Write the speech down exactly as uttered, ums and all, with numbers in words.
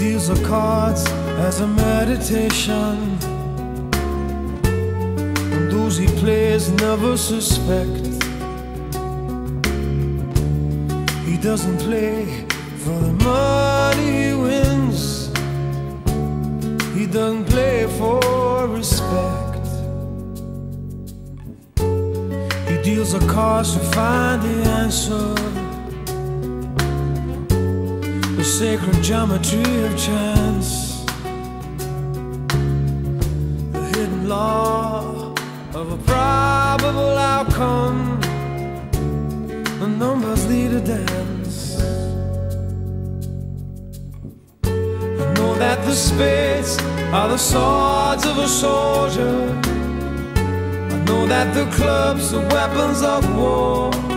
deals the cards as a meditation, and those he plays never suspect. He doesn't play for the money he wins, he doesn't play for respect. He deals the cards to find the answer, the sacred geometry of chance, the hidden law of a probable outcome. The numbers lead a dance. I know that the spades are the swords of a soldier, I know that the clubs are weapons of war.